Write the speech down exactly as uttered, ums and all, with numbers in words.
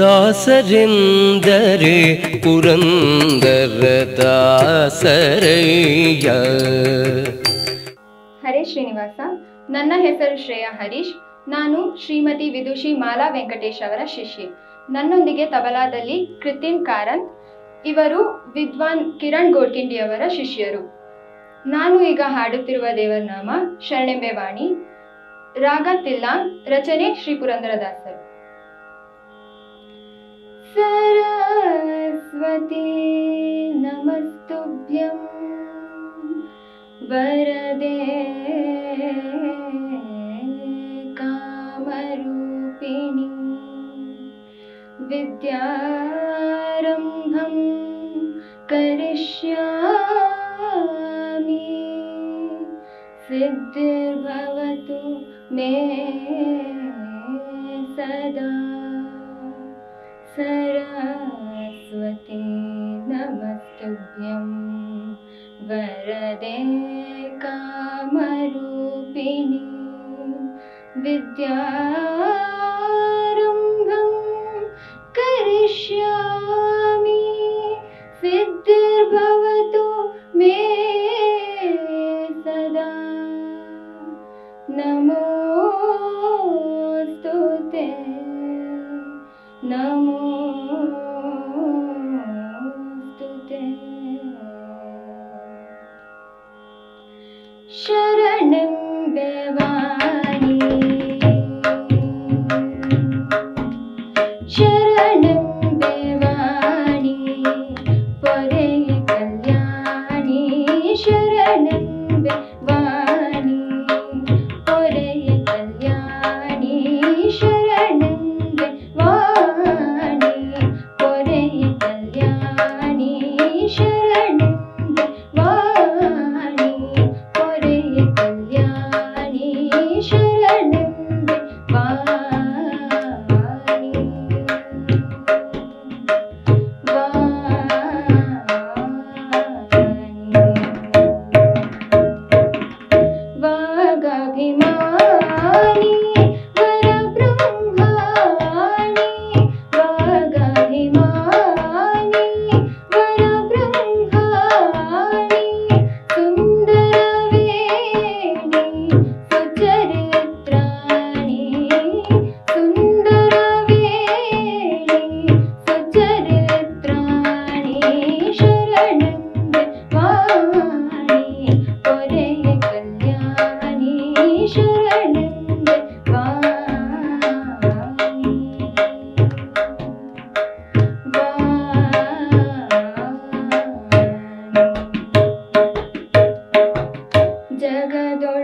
ದಾಸರೆಂದರೆ ಪುರಂದರ ದಾಸರಯ್ಯ. ಹರೇ ಶ್ರೀನಿವಾಸ. ನನ್ನ ಹೆಸರು ಶ್ರೇಯಾ ಹರೀಶ್. ನಾನು ಶ್ರೀಮತಿ ವಿದುಷಿ ಮಾಲಾ ವೆಂಕಟೇಶ್ ಅವರ ಶಿಷ್ಯೆ. ನನ್ನೊಂದಿಗೆ ತಬಲಾದಲ್ಲಿ ಕೃತಿನ್ ಕಾರಂತ್, ಇವರು ವಿದ್ವಾನ್ ಕಿರಣ್ ಗೋಡ್ಕಿಂಡಿ ಅವರ ಶಿಷ್ಯರು. ನಾನು ಈಗ ಹಾಡುತ್ತಿರುವ ದೇವರ ನಾಮ ಶರಣೆಂಬೆ ವಾಣಿ. ರಾಗ ತಿಲ್ಲಾನ್, ರಚನೆ ಶ್ರೀ ಪುರಂದರದಾಸರು. ಸರಸ್ವತಿ ನಮಸ್ತುಭ್ಯಂ ವರದೆ ಕಾಮರೂಪಿಣಿ ವಿದ್ಯಾರಂಭಂ ಕರಿಷ್ಯಾಮಿ ಸಿದ್ಧಿರ್ಭವತು ಮೇ ಸದಾ. सरस्वती नमस्तुभ्यं वरदे कामरूपिणी विद्यारम्भं करिष्यामि सिद्धिर्भवतु मे सदा. नमोस्तुते नमोस्तुते. शरणेंबे वाणी शरणेंबे वाणी परे कल्याणी. शरणेंबे वाणी परे कल्याणी. शरणेंबे वाणी परे कल्याणी. शरणेंबे वाणी परे कल्याणी. शरणेंबे वाणी वागाभिमानी वरब्रह्माणि. वागाभिमानी वरब्रह्माणि सुन्दरवेणी सुचरित्राणि. सुन्दरवेणी सुचरित्राणि. शरणेंबे वाणी परे कल्याणी. शरणेंबे वाणी वाणी. जगदो